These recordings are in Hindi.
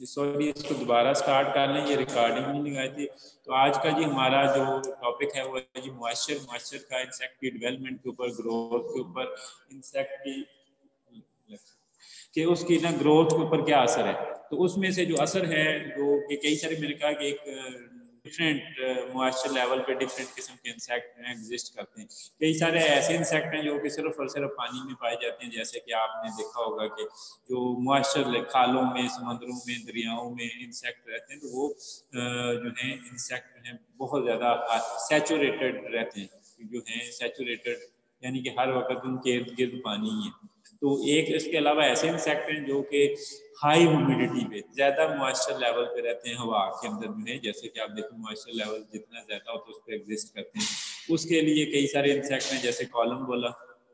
सॉरी, इसको दोबारा स्टार्ट कर लें, ये रिकॉर्डिंग नहीं लगाई थी। तो आज का जी हमारा जो टॉपिक है वो है जी मॉइस्चर का इंसेक्ट की डेवलपमेंट के ऊपर, ग्रोथ के ऊपर, इंसेक्ट की उसकी ना ग्रोथ के ऊपर क्या असर है। तो उसमें से जो असर है जो कि कई सारे मैंने कहा कि एक डिफरेंट मॉइस्चर लेवल पे डिफरेंट किस्म के इंसेक्ट एग्जिस्ट करते हैं। कई सारे ऐसे इंसेक्ट हैं जो कि सिर्फ और सिर्फ पानी में पाए जाते हैं, जैसे कि आपने देखा होगा कि जो मॉइस्चर खालों में, समंदरों में, दरियाओं में इंसेक्ट रहते हैं, तो वो जो है इंसेक्ट जो है बहुत ज़्यादा सैचुरेटेड रहते हैं, जो है सैचुरेटेड यानी कि हर वक्त उनके इर्द गिर्द पानी ही है। तो एक इसके अलावा ऐसे इंसेक्ट हैं जो कि हाई ह्यूमिडिटी पे, ज़्यादा मॉइस्चर लेवल पे रहते हैं हवा के अंदर में, जैसे कि आप देखो मॉइस्चर लेवल जितना ज़्यादा हो तो उस पर एग्जिस्ट करते हैं। उसके लिए कई सारे इंसेक्ट हैं, जैसे कोलम्बोला।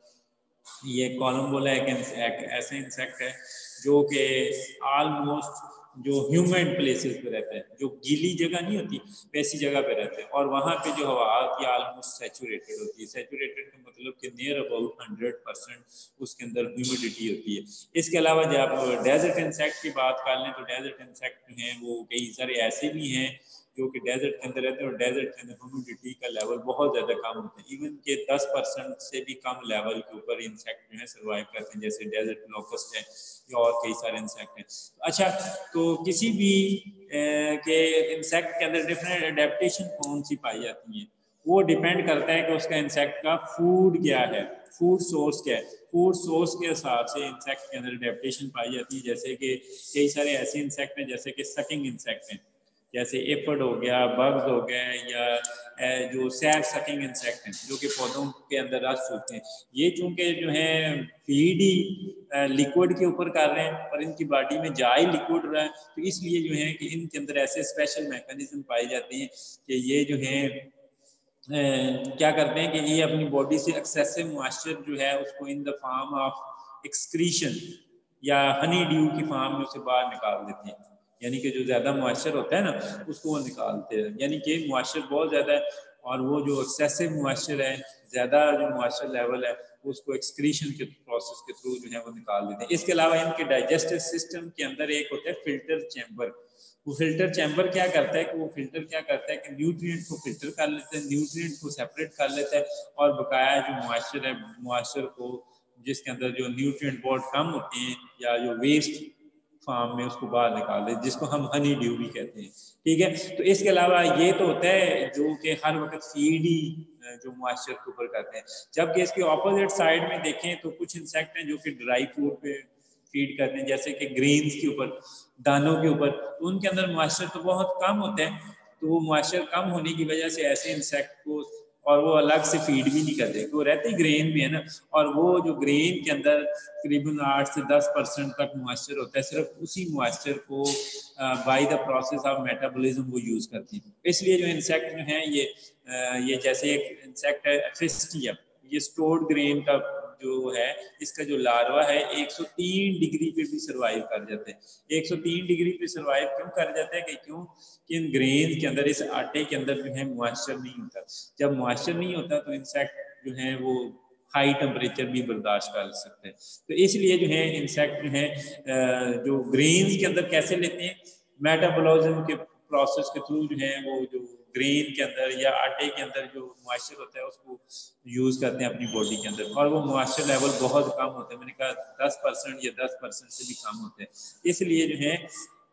ये कोलम्बोला एक ऐसे इंसेक्ट है जो कि ऑलमोस्ट जो ह्यूमन प्लेसेस पे रहते हैं, जो गीली जगह नहीं होती वैसी जगह पे रहते हैं, और वहाँ पे जो हवा होती है ऑलमोस्ट सैचुरेटेड होती है। सैचुरेटेड का मतलब कि नियर अबाउट 100% उसके अंदर ह्यूमिडिटी होती है। इसके अलावा जब आप डेजर्ट इंसेक्ट की बात कर लें तो डेजर्ट इंसेक्ट जो हैं वो कई सारे ऐसे भी हैं जो कि डेजर्ट के अंदर रहते हैं, और डेजर्ट के अंदर ह्यूमिडिटी का लेवल बहुत ज़्यादा कम होता है। इवन के 10% से भी कम लेवल के ऊपर इंसेक्ट जो है सर्वाइव करते हैं, जैसे डेजर्ट लोकस्ट है या और कई सारे इंसेक्ट हैं। अच्छा, तो किसी भी के इंसेक्ट के अंदर डिफरेंट एडेप्टेशन कौन सी पाई जाती हैं, वो डिपेंड करता है कि उसका इंसेक्ट का फूड क्या है, फूड सोर्स क्या है। फूड सोर्स के हिसाब से इंसेक्ट के अंदर एडेप्टेशन पाई जाती है। जैसे कि कई सारे ऐसे इंसेक्ट हैं जैसे कि सकिंग इंसेक्ट हैं, जैसे एफर्ड हो गया, बग्स हो गए, या जो सैर सकिंग इंसेक्ट हैं जो कि पौधों के अंदर रस चूसते हैं। ये चूंकि जो है फीड ही लिक्विड के ऊपर कर रहे हैं और इनकी बॉडी में जा ही लिक्विड रहा है, तो इसलिए जो है कि इनके अंदर ऐसे स्पेशल मैकेनिज्म पाए जाते हैं कि ये जो है क्या करते हैं कि ये अपनी बॉडी से एक्सेसिव मॉइस्चर जो है उसको in the form of excretion या हनी ड्यू की फॉर्म में उसे बाहर निकाल देते हैं। यानी कि जो ज़्यादा मॉइस्चर होता है ना उसको वो निकालते हैं, यानी कि मॉइस्चर बहुत ज़्यादा है और वो जो एक्सेसिव मॉइस्चर है, ज़्यादा जो मॉइस्चर लेवल है उसको एक्सक्रीशन के प्रोसेस के थ्रू जो है वो निकाल देते हैं। इसके अलावा इनके डाइजेस्टिव सिस्टम के अंदर एक होता है फिल्टर चैम्बर। वो फिल्टर चैम्बर क्या करता है कि वो फिल्टर क्या करता है कि न्यूट्रिएंट को फिल्टर कर लेते हैं, न्यूट्रिएंट को सेपरेट कर लेता है, और बकाया जो मॉइस्चर है, मॉइस्चर को जिसके अंदर जो न्यूट्रिएंट बहुत कम होते हैं या जो वेस्ट फार्म में उसको बाहर निकाल दे, जिसको हम हनी ड्यू भी कहते हैं। ठीक है, तो इसके अलावा ये तो होता है जो कि हर वक्त फीड ही जो मॉइस्चर के ऊपर करते हैं। जबकि इसके ऑपोजिट साइड में देखें तो कुछ इंसेक्ट हैं जो कि ड्राई फूड पे फीड करते हैं, जैसे कि ग्रेन्स के ऊपर, दानों के ऊपर, तो उनके अंदर मॉइस्चर तो बहुत कम होते हैं। तो वो मॉइस्चर कम होने की वजह से ऐसे इंसेक्ट को, और वो अलग से फीड भी नहीं करते, वो रहते ग्रेन में है ना, और वो जो ग्रेन के अंदर करीबन 8 से 10% तक मॉइस्चर होता है, सिर्फ उसी मॉइस्चर को by the process of metabolism वो यूज करती है। इसलिए जो इंसेक्ट जो है ये जैसे एक इंसेक्ट है एफिस्टिया, ये स्टोर्ड ग्रेन का जो है, इसका जो लार्वा है 103 डिग्री पे भी सर्वाइव कर जाते हैं। 103 डिग्री पे सर्वाइव क्यों कर जाते हैं कि क्यों कि इन ग्रेन के अंदर, इस आटे के अंदर जो है मॉइस्चर नहीं होता। जब मॉइस्चर नहीं होता तो इंसेक्ट जो है वो हाई टेम्परेचर भी बर्दाश्त कर सकते हैं। तो इसलिए जो है इंसेक्ट जो है जो ग्रेन्स के अंदर कैसे लेते हैं, मेटाबॉलिज्म के प्रोसेस के थ्रू जो है वो जो ग्रेन के अंदर या आटे के अंदर जो मॉइस्चर होता है उसको यूज करते हैं अपनी बॉडी के अंदर, और वो मॉइस्चर लेवल बहुत कम होता है। मैंने कहा 10% या 10% से भी कम होते हैं। इसलिए जो है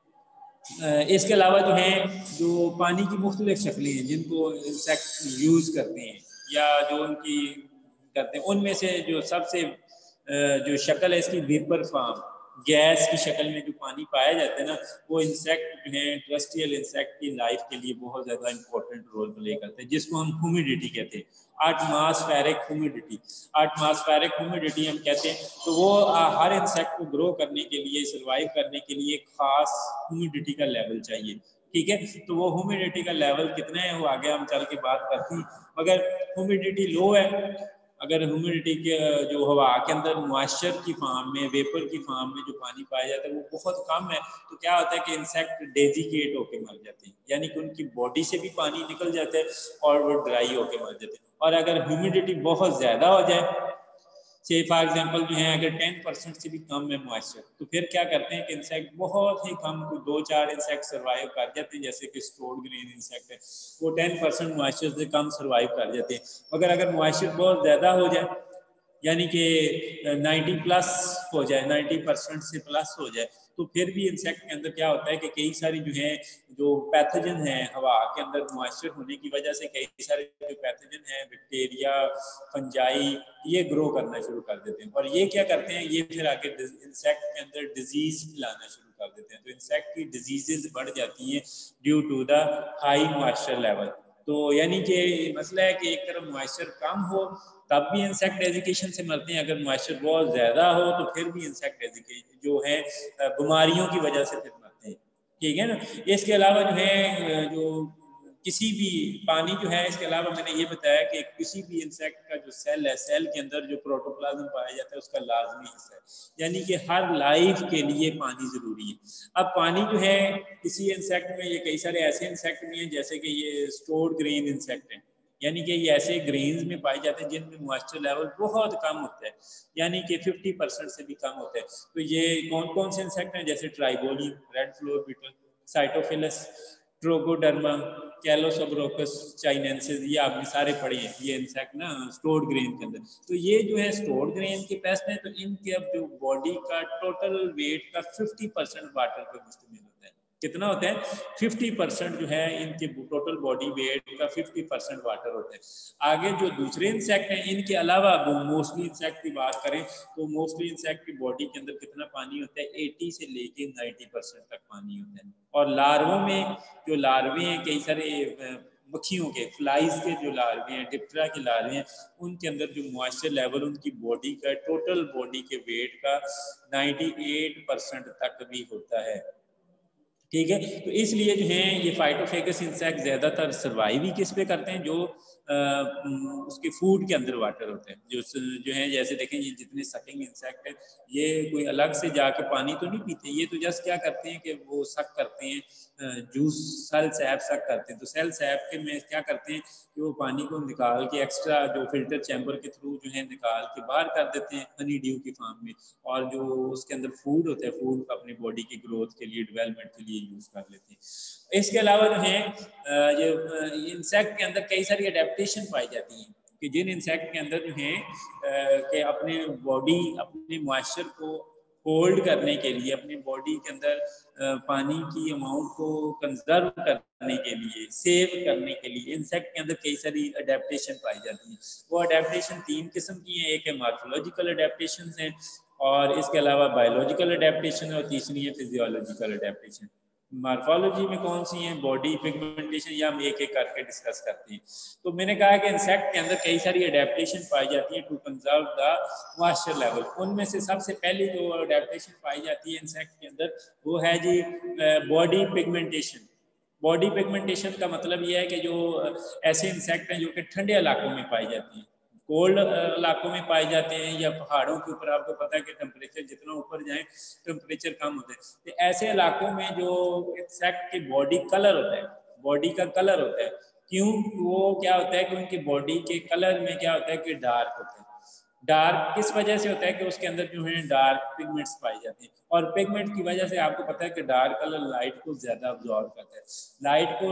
इसके अलावा जो है जो पानी की मुख्तलिफ शक्लें हैं जिनको इंसेक्ट यूज करते हैं या जो उनकी करते हैं, उनमें से जो सबसे जो शक्ल है इसकी वेपर फॉर्म, गैस की शक्ल में जो पानी पाया जाता है ना, वो इंसेक्ट जो है टेरेस्ट्रियल इंसेक्ट की लाइफ के लिए बहुत ज़्यादा इंपॉर्टेंट रोल प्ले करते हैं, जिसको हम ह्यूमिडिटी कहते हैं। एटमॉस्फेरिक ह्यूमिडिटी, एटमॉस्फेरिक ह्यूमिडिटी हम कहते हैं। तो वो हर इंसेक्ट को ग्रो करने के लिए, सर्वाइव करने के लिए खास ह्यूमिडिटी का लेवल चाहिए। ठीक है, तो वो ह्यूमिडिटी का लेवल कितना है वो आगे हम चल के बात करते हैं। अगर ह्यूमिडिटी लो है, अगर ह्यूमिडिटी के जो हवा के अंदर मॉइस्चर की फॉर्म में, वेपर की फॉर्म में जो पानी पाया जाता है वो बहुत कम है, तो क्या होता है कि इंसेक्ट डेजिकेट होके मर जाते हैं, यानी कि उनकी बॉडी से भी पानी निकल जाता है और वो ड्राई होके मर जाते हैं। और अगर ह्यूमिडिटी बहुत ज़्यादा हो जाए, से फॉर एग्जांपल जो है अगर 10% से भी कम है मॉइस्चर, तो फिर क्या करते हैं कि इंसेक्ट बहुत ही कम, 2-4 इंसेक्ट सर्वाइव कर जाते हैं, जैसे कि स्टोर्ड ग्रेन इंसेक्ट है, वो 10% मॉइस्चर से कम सर्वाइव कर जाते हैं। मगर अगर मॉइस्चर बहुत ज़्यादा हो जाए, यानी कि 90 प्लस हो जाए, 90% से प्लस हो जाए, तो फिर भी इंसेक्ट के अंदर क्या होता है कि कई सारी जो है जो पैथोजन है हवा के अंदर मॉइस्चर होने की वजह से, कई सारे जो पैथोजन है बैक्टीरिया, फंजाई, ये ग्रो करना शुरू कर देते हैं। और ये क्या करते हैं, ये फिर आके इंसेक्ट के अंदर डिजीज फैलाना शुरू कर देते हैं। तो इंसेक्ट की डिजीजेज बढ़ जाती हैं due to the high moisture level. तो यानी कि मसला है कि एक तरफ मॉइस्चर कम हो तब भी इंसेक्ट एजुकेशन से मरते हैं, अगर मॉइस्चर बहुत ज़्यादा हो तो फिर भी इंसेक्ट एजुकेशन जो है बीमारियों की वजह से फिर मरते हैं। ठीक है ना। इसके अलावा जो है जो किसी भी पानी जो है, इसके अलावा मैंने ये बताया कि किसी भी इंसेक्ट का जो सेल है, सेल के अंदर जो प्रोटोप्लाज्म पाया जाता है उसका लाजमी हिस्सा है, यानी कि हर लाइफ के लिए पानी ज़रूरी है। अब पानी जो है किसी इंसेक्ट में, ये कई सारे ऐसे इंसेक्ट भी हैं जैसे कि ये स्टोर्ड ग्रेन इंसेक्ट हैं, यानी कि ये ऐसे ग्रेन्स में पाए जाते हैं जिनमें मॉइस्चर लेवल बहुत कम होता है, यानी कि 50% से भी कम होता है। तो ये कौन कौन से इंसेक्ट हैं, जैसे tribolium, red flour beetle, sitophilus, trogoderma, callosobruchus chinensis, ये आपने सारे पढ़े हैं, ये इंसेक्ट ना स्टोर्ड ग्रेन के अंदर। तो ये जो है स्टोर्ड ग्रेन के पेस्ट हैं, तो इनके अब जो बॉडी का टोटल वेट का 50% वाटर पर मुश्तमिल होता है। कितना होता है? 50% जो है इनके टोटल बॉडी वेट का 50% वाटर होता है। आगे जो दूसरे इंसेक्ट हैं, इनके अलावा मोस्टली इंसेक्ट की बात करें तो मोस्टली इंसेक्ट की बॉडी के अंदर कितना पानी होता है? 80 से लेके 90% तक पानी होता है। और लार्वों में जो लार्वे हैं, कई सारे मक्खियों के, फ्लाइज के जो लार्वे हैं, डिप्टेरा के लार्वे हैं, उनके अंदर जो मॉइस्चर लेवल उनकी बॉडी का, टोटल बॉडी के वेट का 98% तक भी होता है। ठीक है। तो इसलिए जो है ये फाइटोफेगस इंसेक्ट ज़्यादातर सर्वाइव ही किस पे करते हैं? जो उसके फूड के अंदर वाटर होते हैं, जो है, जैसे देखें ये जितने सकिंग इंसेक्ट हैं, ये कोई अलग से जाके पानी तो नहीं पीते, ये तो जस्ट क्या करते हैं कि वो सक करते हैं, जूस, सेल सैप सक करते हैं। तो सेल सैप के में क्या करते हैं कि वो पानी को निकाल के एक्स्ट्रा जो फिल्टर चैम्बर के थ्रू जो है निकाल के बाहर कर देते हैं हनी ड्यू की फॉर्म में, और जो उसके अंदर फूड होता है, फूड अपनी बॉडी की ग्रोथ के लिए, डेवलपमेंट के लिए यूज़ कर लेते हैं। इसके अलावा जो है ये इंसेक्ट के अंदर कई सारी अडेप्टेशन पाई जाती हैं, कि जिन इंसेक्ट के अंदर जो है कि अपने बॉडी, अपने मॉइस्चर को होल्ड करने के लिए, अपनी बॉडी के अंदर पानी की अमाउंट को कंजर्व करने के लिए, सेव करने के लिए इंसेक्ट के अंदर कई सारी अडेप्टेशन पाई जाती हैं। वो अडेप्टेशन 3 किस्म की हैं, एक है मॉर्फोलॉजिकल अडेप्टेशन है, और इसके अलावा बायोलॉजिकल अडेप्टेशन है, और तीसरी है फिजियोलॉजिकल अडेप्टेशन। मॉर्फोलॉजी में कौन सी हैं? बॉडी पिगमेंटेशन, या हम एक एक करके डिस्कस करते हैं। तो मैंने कहा कि इंसेक्ट के अंदर कई सारी अडेप्टेशन पाई जाती है to conserve the moisture level. उनमें से सबसे पहली जो अडेप्टेशन पाई जाती है इंसेक्ट के अंदर, वो है जी बॉडी पिगमेंटेशन। बॉडी पिगमेंटेशन का मतलब ये है कि जो ऐसे इंसेक्ट हैं जो कि ठंडे इलाकों में पाई जाती हैं, कोल्ड इलाकों में पाए जाते हैं, या पहाड़ों के ऊपर, आपको पता है कि टेम्परेचर जितना ऊपर जाए टेम्परेचर कम होता है, तो ऐसे इलाकों में जो इंसेक्ट की बॉडी कलर होता है, बॉडी का कलर होता है, क्यों? वो क्या होता है कि उनकी बॉडी के कलर में क्या होता है कि डार्क होता है। डार्क किस वजह से होता है? कि उसके अंदर जो है डार्क पिगमेंट्स पाई जाती हैं, और पिगमेंट की वजह से आपको पता है कि डार्क कलर लाइट को ज़्यादा अब्जॉर्ब करता है। लाइट को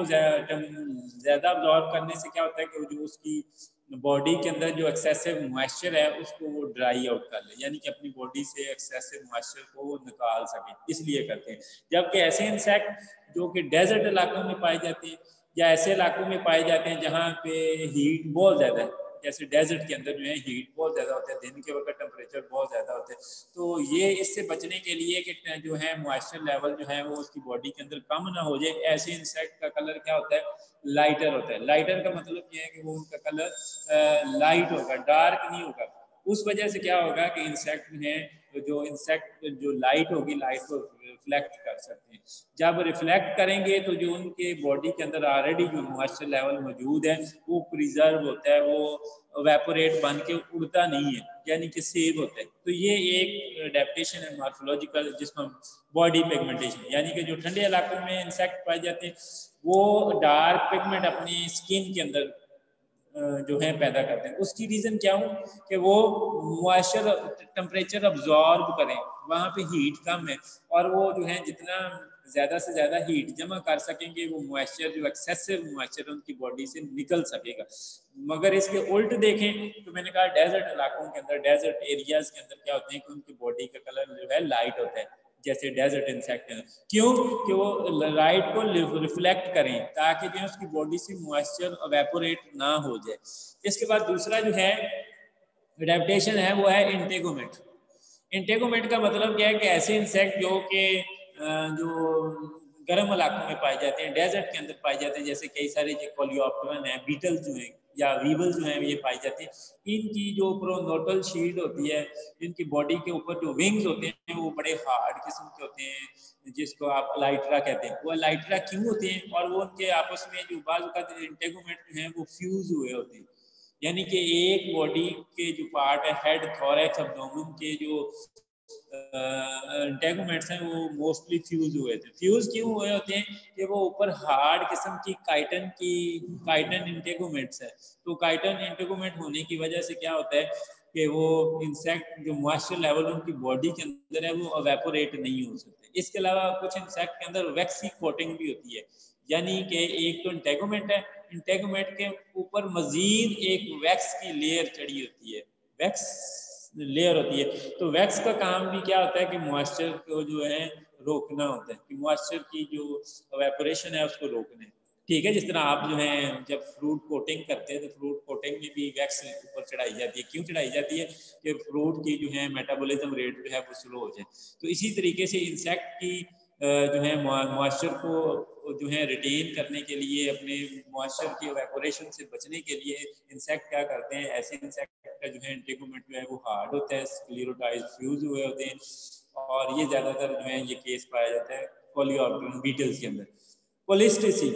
ज़्यादा अब्जॉर्ब करने से क्या होता है कि जो उसकी बॉडी के अंदर जो एक्सेसिव मॉइस्चर है उसको वो ड्राई आउट कर ले, यानी कि अपनी बॉडी से एक्सेसिव मॉइस्चर को वो निकाल सके, इसलिए करते हैं। जबकि ऐसे इंसेक्ट जो कि डेजर्ट इलाकों में पाए जाते हैं, या ऐसे इलाकों में पाए जाते हैं जहाँ पे हीट बहुत ज़्यादा है, जैसे डेजर्ट के अंदर जो है हीट बहुत ज़्यादा होता है, दिन के वक्त टेम्परेचर बहुत ज़्यादा होता है, तो ये इससे बचने के लिए कि जो है मॉइस्चर लेवल जो है वो उसकी बॉडी के अंदर कम ना हो जाए, ऐसे इंसेक्ट का कलर क्या होता है? लाइटर होता है। लाइटर का मतलब ये है कि वो उनका कलर लाइट होगा, डार्क नहीं होगा। उस वजह से क्या होगा कि इंसेक्ट है, जो इंसेक्ट जो लाइट होगी, लाइट को रिफ्लेक्ट कर सकते हैं। जब रिफ्लेक्ट करेंगे तो जो उनके बॉडी के अंदर ऑलरेडी जो मॉइस्चर लेवल मौजूद है वो प्रिजर्व होता है, वो वेपोरेट बन के उड़ता नहीं है, यानी कि सेव होता है। तो ये एक अडेप्टेशन है मॉर्फोलॉजिकल, जिसमें बॉडी पिगमेंटेशन, यानी कि जो ठंडे इलाकों में इंसेक्ट पाए जाते हैं वो डार्क पिगमेंट अपनी स्किन के अंदर जो है पैदा करते हैं। उसकी रीज़न क्या हो कि वो मॉइस्चर टेम्परेचर अब्जॉर्ब करें, वहाँ पे हीट कम है और वो जो है जितना ज़्यादा से ज़्यादा हीट जमा कर सकेंगे वो मॉइस्चर जो एक्सेसिव मॉइस्चर उनकी बॉडी से निकल सकेगा। मगर इसके उल्ट देखें तो मैंने कहा डेजर्ट इलाकों के अंदर, डेजर्ट एरियाज़ के अंदर क्या होते हैं कि उनकी बॉडी का कलर जो है लाइट होता है, जैसे डेजर्ट इंसेक्ट है। क्यों कि वो लाइट को रिफ्लेक्ट करें ताकि जो है उसकी बॉडी से मॉइस्चर एवेपोरेट ना हो जाए। इसके बाद दूसरा जो है एडेप्टेशन है वो है इंटेगोमेट। इंटेगोमेट का मतलब क्या है कि ऐसे इंसेक्ट जो कि जो गर्म इलाकों में पाए जाते हैं, डेजर्ट के अंदर पाए जाते हैं, जैसे कई सारे जो कोलियोप्टेरन है, बीटल जो है या वीबल जो है ये पाई जाती है। इनकी जो प्रोनोटल शील्ड होती है, इनकी बॉडी के ऊपर जो विंग्स होते हैं वो बड़े हार्ड किस्म के होते हैं, जिसको आप अलाइट्रा कहते हैं। वो अलाइट्रा क्यों होते हैं और वो उनके आपस में जो बाजू का इंटेगोमेट जो है वो फ्यूज हुए होते हैं, यानी कि एक बॉडी के जो पार्ट है हेड, थोरैक्स, एब्डोमेन के जो इंटेगोमेट्स हैं वो मोस्टली फ्यूज हुए थे। फ्यूज क्यों हुए होते हैं कि वो ऊपर हार्ड किस्म की काइटन इंटेगोमेट्स है। तो काइटन इंटेगोमेट होने की वजह से क्या होता है कि वो इंसेक्ट जो मॉइस्चर लेवल उनकी बॉडी के अंदर है वो एवेपोरेट नहीं हो सकते। इसके अलावा कुछ इंसेक्ट के अंदर वैक्सी कोटिंग भी होती है, यानी कि एक तो इंटेगोमेट है, इंटेगोमेट के ऊपर मजीद एक वैक्स की लेयर चढ़ी होती है, वैक्स लेयर होती है। तो वैक्स का काम भी क्या होता है कि मॉइस्चर को जो है रोकना होता है, कि मॉइस्चर की जो एवेपोरेशन है उसको रोकना है। ठीक है, जिस तरह आप जो है जब फ्रूट कोटिंग करते हैं तो फ्रूट कोटिंग में भी वैक्स ऊपर चढ़ाई जाती है। क्यों चढ़ाई जाती है कि फ्रूट की जो है मेटाबॉलिज्म रेट जो है वो स्लो हो जाए। तो इसी तरीके से इंसेक्ट की जो है मॉइस्चर को जो है रिटेन करने के लिए, अपने मॉइस्चर की एवेपोरेशन से बचने के लिए इंसेक्ट क्या करते हैं, ऐसे इंसेक्ट का जो है इंटेगोमेट जो है वो हार्ड होता है, स्क्लेरोटाइज फ्यूज हुए होते हैं, और ये ज़्यादातर जो है ये केस पाया जाता है कोलियोप्टेरन बीटल्स के अंदर। पोलिस्टिसी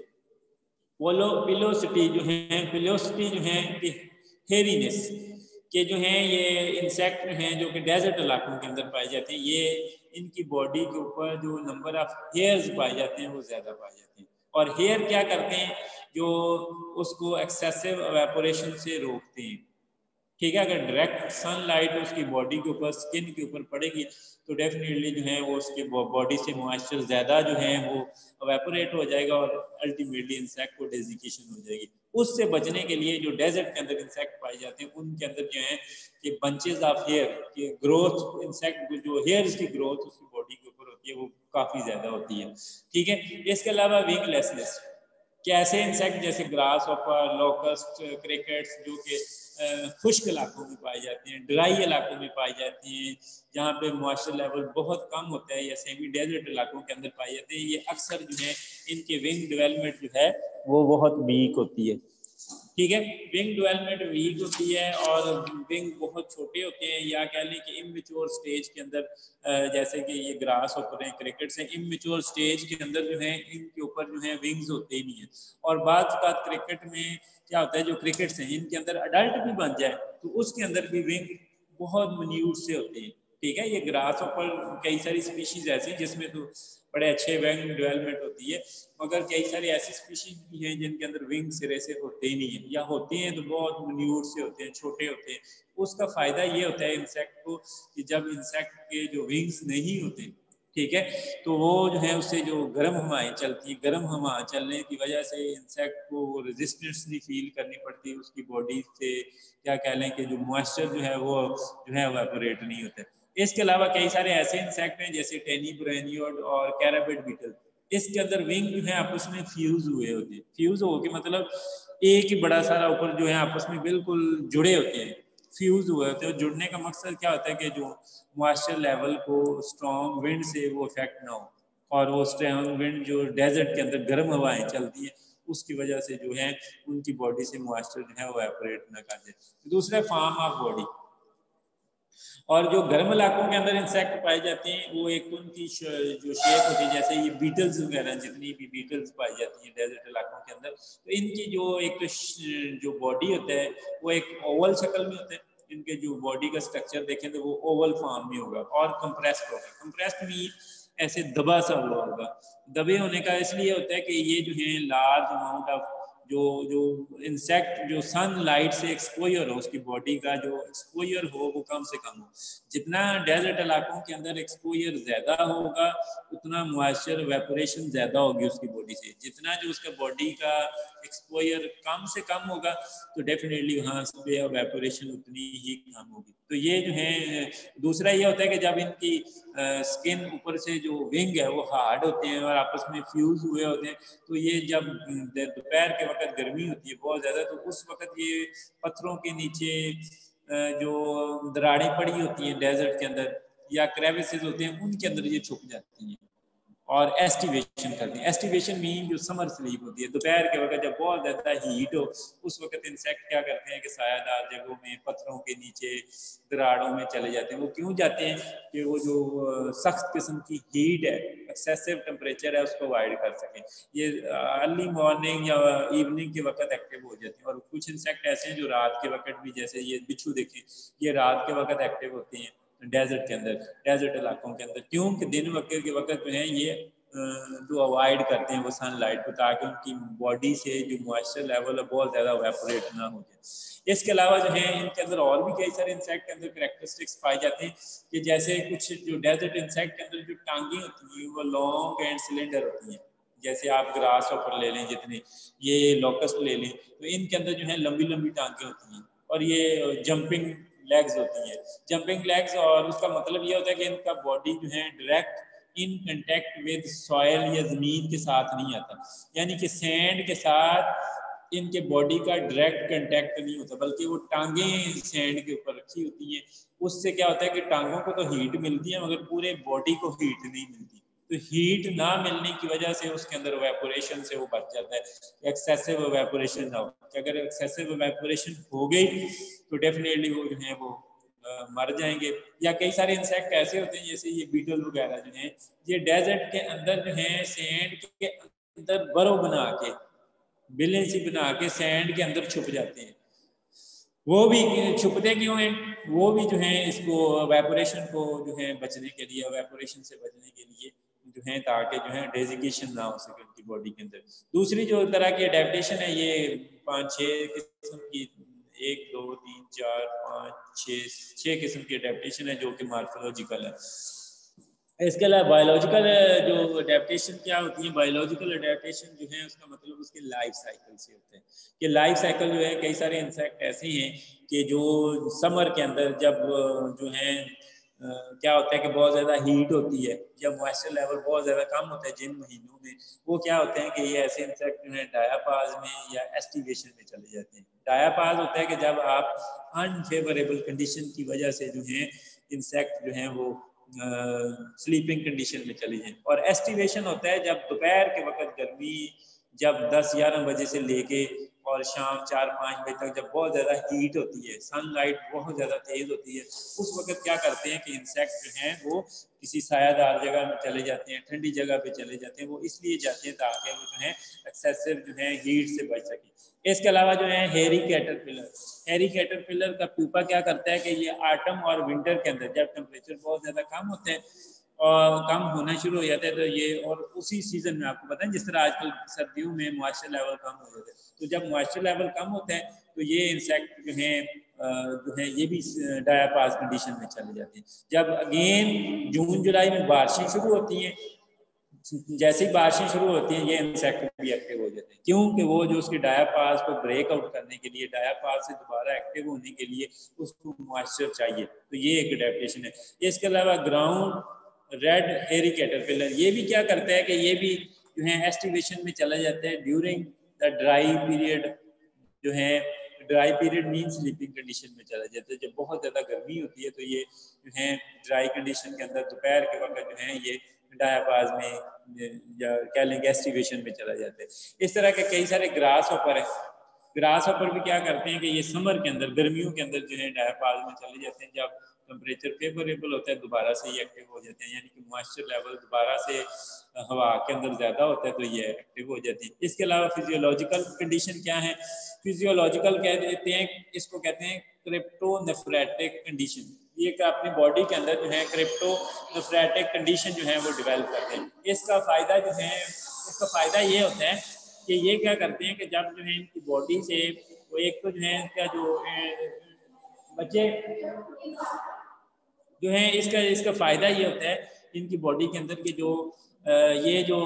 पिलोसिटी जो है, पिलोसिटी जो है हेरीनेस के जो है ये इंसेक्ट हैं जो कि डेजर्ट इलाकों के अंदर पाए जाते हैं। ये इनकी बॉडी के ऊपर जो नंबर ऑफ हेयर्स पाए जाते हैं वो ज़्यादा पाए जाते हैं। और हेयर क्या करते हैं, जो उसको एक्सेसिव एवेपोरेशन से रोकते हैं। ठीक है, अगर डायरेक्ट सनलाइट उसकी बॉडी के ऊपर, स्किन के ऊपर पड़ेगी तो डेफिनेटली जो है वो उसके बॉडी से मॉइस्चर ज़्यादा जो है वो एवेपोरेट हो जाएगा और अल्टीमेटली इंसेक्ट को डेजिकेशन हो जाएगी। उससे बचने के लिए जो डेजर्ट के अंदर इंसेक्ट पाए जाते हैं उनके अंदर जो है कि बंचेज ऑफ हेयर की ग्रोथ, इंसेक्ट जो हेयर्स की ग्रोथ उसकी बॉडी के ऊपर होती है वो काफ़ी ज़्यादा होती है। ठीक है, इसके अलावा विंगलेसनेस कि ऐसे इंसेक्ट जैसे ग्रास हॉपर, लोकस्ट, क्रिकेट्स जो कि खुश्क इलाकों में पाई जाती हैं, ड्राई इलाकों में पाई जाती हैं, जहाँ पे मॉइस्चर लेवल बहुत कम होता है, या सेमी डेजर्ट इलाकों के अंदर पाई जाती है। ये अक्सर जो है इनके विंग डेवलपमेंट जो है वो बहुत वीक होती है। ठीक है, विंग डेवलपमेंट वीक होती है और विंग बहुत छोटे होते हैं, या कह लें कि इमेच्योर स्टेज के अंदर जैसे कि ये ग्रास हॉपर हैं, क्रिकेट्स हैं, इमेच्योर स्टेज के अंदर जो है इनके ऊपर जो है विंग्स होते ही नहीं है। और बात क्रिकेट में क्या होता है, जो क्रिकेट्स हैं इनके अंदर अडल्ट भी बन जाए तो उसके अंदर भी विंग बहुत मिन्यूट से होते हैं। ठीक है, ये ग्रास हॉपर कई सारी स्पीशीज ऐसी जिसमें तो बड़े अच्छे विंग डेवलपमेंट होती है, मगर कई सारे ऐसी स्पीशीज भी हैं जिनके अंदर विंग सिरे से होते ही नहीं है, या होते हैं तो बहुत मिन्यूट से होते हैं, छोटे होते हैं। उसका फायदा ये होता है इंसेक्ट को कि जब इंसेक्ट के जो विंग्स नहीं होते, ठीक है, तो वो जो है उससे जो गर्म हवाएं चलती है, गर्म हवा चलने की वजह से इंसेक्ट को रेजिस्टेंस नहीं फील करनी पड़ती उसकी बॉडी से, क्या कह लें कि जो मॉइस्चर जो है वो जो है एवापोरेट नहीं होता। इसके अलावा कई सारे ऐसे इंसेक्ट हैं जैसे टेनिब्रेनियोड और कैराबिड बीटल, इसके अंदर विंग जो है आपस में फ्यूज हुए होते हैं। फ्यूज हो के मतलब एक ही बड़ा सारा ऊपर जो है आपस में बिल्कुल जुड़े होते हैं, फ्यूज हुए होते हैं। जुड़ने का मकसद क्या होता है कि जो मॉइस्चर लेवल को स्ट्रॉन्ग विंड से वो इफेक्ट ना हो, और वो स्ट्रॉन्ग विंड जो डेजर्ट के अंदर गर्म हवाएं चलती हैं उसकी वजह से जो है उनकी बॉडी से मॉइस्चर जो है वो एवपोरेट ना कर दे। दूसरा फॉर्म ऑफ बॉडी, और जो गर्म इलाकों के अंदर इंसेक्ट पाए जाते हैं वो एक उनकी जो शेप होती है, जैसे ये बीटल्स वगैरह जितनी भी बीटल्स पाई जाती हैं डेजर्ट इलाकों के अंदर, तो इनकी जो एक तो जो बॉडी होता है वो एक ओवल शक्ल में होता है। इनके जो बॉडी का स्ट्रक्चर देखें तो वो ओवल फॉर्म में होगा और कंप्रेस्ड होगा। कंप्रेस्ड भी ऐसे दबा सा हुआ होगा। दबे होने का इसलिए होता है कि ये जो है लार्ज अमाउंट ऑफ जो जो इंसेक्ट जो सन लाइट से एक्सपोजर हो, उसकी बॉडी का जो एक्सपोजर हो वो कम से कम हो। जितना डेजर्ट इलाकों के अंदर एक्सपोजर ज़्यादा होगा उतना मॉइस्चर वेपोरेशन ज़्यादा होगी उसकी बॉडी से। जितना जो उसका बॉडी का एक्सपोजर कम से कम होगा तो डेफिनेटली वहाँ पे वेपोरेशन उतनी ही कम होगी। तो ये जो है दूसरा ये होता है कि जब इनकी स्किन ऊपर से जो विंग है वो हार्ड होते हैं और आपस में फ्यूज हुए होते हैं, तो ये जब दोपहर के वक्त गर्मी होती है बहुत ज़्यादा, तो उस वक्त ये पत्थरों के नीचे जो दरारें पड़ी होती हैं डेजर्ट के अंदर या क्रेविसेस होते हैं उनके अंदर ये छुप जाती हैं और एस्टिवेशन करती हैं। एस्टिवेशन मीन जो समर स्लीप होती है, दोपहर के वक्त जब बहुत ज़्यादा हीट हो उस वक्त इंसेक्ट क्या करते हैं कि सायादार जगहों में पत्थरों के नीचे दरारों में चले जाते हैं। वो क्यों जाते हैं कि वो जो सख्त किस्म की हीट है, एक्सेसिव टेम्परेचर है, उसको अवॉइड कर सकें। ये अर्ली मॉर्निंग या इवनिंग के वक्त एक्टिव हो जाते हैं। और कुछ इंसेक्ट ऐसे हैं जो रात के वक्त भी, जैसे ये बिच्छू देखें, ये रात के वक्त एक्टिव होते हैं डेजर्ट के अंदर, डेजर्ट इलाकों के अंदर। क्योंकि दिन वक्त के वक्त जो है ये जो अवॉइड करते हैं वो सनलाइट को, ताकि उनकी बॉडी से जो मॉइस्चर लेवल है बहुत ज़्यादा वेपोरेट ना हो जाए। इसके अलावा जो है इनके अंदर और भी कई सारे इंसेक्ट के अंदर कैरेक्टरिस्टिक्स पाए जाते हैं कि जैसे कुछ जो डेजर्ट इंसेक्ट के अंदर जो टांगे होती हैं वो लॉन्ग एंड सिलेंडर होती हैं। जैसे आप ग्रास हॉपर ले लें, जितने ये लॉकस्ट ले लें, तो इनके अंदर जो है लंबी लंबी टांगे होती हैं और ये जंपिंग लेग्स होती हैं। जंपिंग लेग्स, और उसका मतलब ये होता है कि इनका बॉडी जो है direct in contact with soil या ज़मीन के साथ नहीं आता, यानी कि सैंड के साथ इनके बॉडी का डायरेक्ट कंटेक्ट नहीं होता, बल्कि वो टांगे सैंड के ऊपर रखी होती हैं। उससे क्या होता है कि टांगों को तो हीट मिलती है मगर पूरे बॉडी को हीट नहीं मिलती। तो हीट ना मिलने की वजह से उसके अंदर वेपोरेशन से वो बच जाता है, एक्सेसिव वेपोरेशन ना हो। अगर एक्सेसिव वेपोरेशन हो गई तो डेफिनेटली वो जो है वो मर जाएंगे। या कई सारे इंसेक्ट ऐसे होते हैं जैसे ये बीटल वगैरह जो हैं, ये डेजर्ट के अंदर जो है सैंड के अंदर बर्फ बना के, बिलें सी बना के सैंड के अंदर छुप जाते हैं। वो भी छुपते क्यों हैं? वो भी जो है इसको वेपोरेशन को जो है बचने के लिए, वेपोरेशन से बचने के लिए जो है, ताकि जो है डेजिकेशन ना हो सके उनकी बॉडी के अंदर। दूसरी जो तरह की अडेप्टेशन है ये 5-6 किस्म की, 1 2 3 4 5 6 किस्म की अडेप्टेशन है जो कि मॉर्फोलॉजिकल है। इसके अलावा बायोलॉजिकल जो अडेप्टेशन क्या होती है, बायोलॉजिकल अडेप्टेशन जो है उसका मतलब उसके लाइफ साइकिल से होते हैं कि लाइफ साइकिल जो है, कई सारे इंसेक्ट ऐसे हैं कि जो समर के अंदर जब जो है क्या होता है कि बहुत ज़्यादा हीट होती है या मॉइस्चर लेवल बहुत ज़्यादा कम होता है जिन महीनों में, वो क्या होते हैं कि ये ऐसे इंसेक्ट जो है डायापाज में या एस्टिवेशन में चले जाते हैं। डायापाज होता है कि जब आप अनफेवरेबल कंडीशन की वजह से जो है इंसेक्ट जो है वो स्लीपिंग कंडीशन में चली जाए। और एस्टिवेशन होता है जब दोपहर के वक्त गर्मी जब 10-11 बजे से लेके और शाम 4-5 बजे तक जब बहुत ज़्यादा हीट होती है, सनलाइट बहुत ज़्यादा तेज़ होती है, उस वक्त क्या करते हैं कि इंसेक्ट जो हैं वो किसी सायादार जगह में चले जाते हैं, ठंडी जगह पे चले जाते हैं। वो इसलिए जाते हैं ताकि वो जो है एक्सेसिव जो है हीट से बच सके। इसके अलावा जो है हेरी कैटरपिलर, हेरी कैटरपिलर का प्यूपा क्या करता है कि ये ऑटम और विंटर के अंदर जब टेम्परेचर बहुत ज़्यादा कम होते हैं और कम होना शुरू हो जाता है, तो ये और उसी सीजन में आपको पता है जिस तरह आजकल सर्दियों में मॉइस्चर लेवल कम हो जाता है, तो जब मॉइस्चर लेवल कम होता है तो ये इंसेक्ट जो है ये भी डायापाज कंडीशन में चले जाते हैं। जब अगेन जून जुलाई में बारिशें शुरू होती हैं, जैसे ही बारिशें शुरू होती हैं ये इंसेक्ट भी एक्टिव हो जाते हैं, क्योंकि वो जो उसके डायापाज को ब्रेक आउट करने के लिए, डायापाज से दोबारा एक्टिव होने के लिए उसको मॉइस्चर चाहिए। तो ये एक अडेप्टेशन है। इसके अलावा ग्राउंड रेड हेरी कैटरपिलर, ये भी क्या करता है कि ये भी जो है एस्टिवेशन में चला जाता है ड्यूरिंग द ड्राई पीरियड। जो है dry period mean sleeping condition में चला जाता है। जब बहुत ज़्यादा गर्मी होती है तो ये जो है ड्राई कंडीशन के अंदर दोपहर के वक्त जो है ये डायापाज में या कह लेंगे एस्टिवेशन में चला जाता है। इस तरह के कई सारे ग्रास हॉपर है। ग्रास हॉपर भी क्या करते हैं कि ये समर के अंदर, गर्मियों के अंदर जो है डायापाज में चले जाते हैं। जब टेम्परेचर फेवरेबल होता है दोबारा से ये एक्टिव हो जाते हैं, यानी कि मॉइस्चर लेवल दोबारा से हवा के अंदर ज़्यादा होता है तो ये एक्टिव हो जाती है। इसके अलावा फिजियोलॉजिकल कंडीशन क्या है? फिजियोलॉजिकल कह देते हैं इसको, कहते हैं क्रिप्टोनेफ्रेटिक कंडीशन। ये अपनी बॉडी के अंदर जो है क्रिप्टोनेफ्रेटिक कंडीशन जो है वो डेवलप करते हैं। इसका फ़ायदा जो है, इसका फ़ायदा ये होता है कि ये क्या करते हैं कि जब जो है इनकी बॉडी से वो एक तो जो है इसका जो बच्चे जो है इसका फ़ायदा ये होता है इनकी बॉडी के अंदर के जो ये जो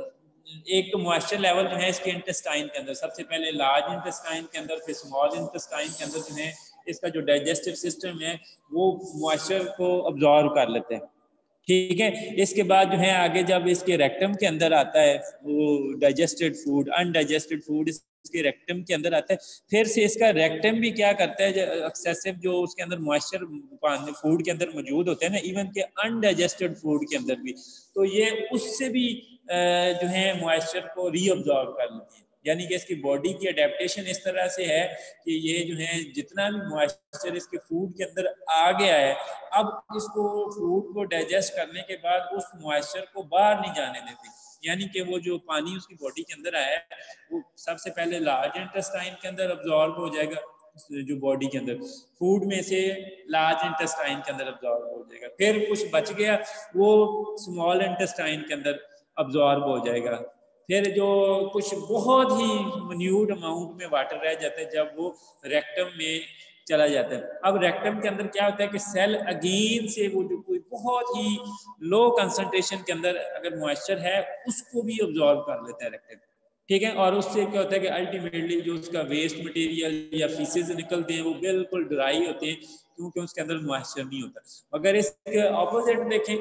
एक तो मॉइस्चर लेवल जो है इसके इंटेस्टाइन के अंदर, सबसे पहले लार्ज इंटेस्टाइन के अंदर, फिर स्मॉल इंटेस्टाइन के अंदर जो है इसका जो डाइजेस्टिव सिस्टम है वो मॉइस्चर को अब्जॉर्व कर लेते हैं। ठीक है, इसके बाद जो है आगे जब इसके रेक्टम के अंदर आता है वो डाइजेस्टेड फूड, अनडाइजेस्टेड फूड इसके रेक्टम के अंदर आता है, फिर से इसका रेक्टम भी क्या करता है, एक्सेसिव जो उसके अंदर मॉइस्चर फूड के अंदर मौजूद होते हैं ना, इवन के अनडाइजेस्टेड फूड के अंदर भी, तो ये उससे भी जो है मॉइस्चर को रीअब्जॉर्ब कर लेती है। यानी कि इसकी बॉडी की अडेप्टेशन इस तरह से है कि ये जो है जितना भी मॉइस्चर इसके फूड के अंदर आ गया है, अब इसको फूड को डाइजेस्ट करने के बाद उस मॉइस्चर को बाहर नहीं जाने देती। यानी कि वो जो पानी उसकी बॉडी के अंदर आया है वो सबसे पहले लार्ज इंटेस्टाइन के अंदर अब्जॉर्ब हो जाएगा, जो बॉडी के अंदर फूड में से लार्ज इंटेस्टाइन के अंदर अब्जॉर्ब हो जाएगा, फिर कुछ बच गया वो स्मॉल इंटेस्टाइन के अंदर अब्जॉर्ब हो जाएगा, फिर जो कुछ बहुत ही मिन्यूट अमाउंट में वाटर रह जाता है जब वो रेक्टम में चला जाता है। अब रेक्टम के अंदर क्या होता है कि सेल अगेन से वो जो कोई बहुत ही लो कंसंट्रेशन के अंदर अगर मॉइस्चर है उसको भी अब्जॉर्ब कर लेता है रेक्टम। ठीक है, और उससे क्या होता है कि अल्टीमेटली जो उसका वेस्ट मटेरियल या फीसेस निकलते हैं वो बिल्कुल ड्राई होते हैं क्योंकि उसके अंदर मॉइस्चर नहीं होता। अगर इसके ऑपोजिट देखें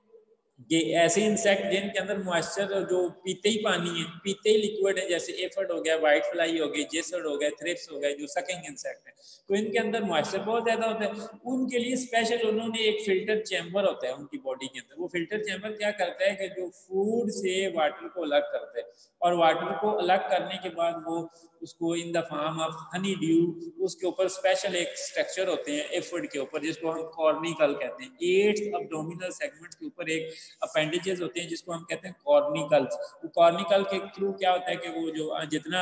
कि ऐसे इंसेक्ट जिनके अंदर मॉइस्चर जो पीते ही पानी है, पीते ही लिक्विड है, जैसे एफर्ड हो गया, व्हाइट फ्लाई हो गई, जेसर्ड हो गया, थ्रिप्स हो गए, जो सकिंग इंसेक्ट है, तो इनके अंदर मॉइस्चर बहुत ज्यादा होता है। उनके लिए स्पेशल उन्होंने एक फिल्टर चैम्बर होता है उनकी बॉडी के अंदर। वो फिल्टर चैम्बर क्या करता है कि जो फूड से वाटर को अलग करता है, और वाटर को अलग करने के बाद वो उसको in the form of honeydew, उसके ऊपर स्पेशल एक स्ट्रक्चर होते हैं एफर्ड के ऊपर जिसको हम कॉर्निकल कहते हैं। 8 अब्डोमिनल सेगमेंट के ऊपर एक अपेंडेजेस होते हैं जिसको हम कहते हैं कॉर्निकल्स। वो कॉर्निकल के थ्रू क्या होता है कि वो जो जितना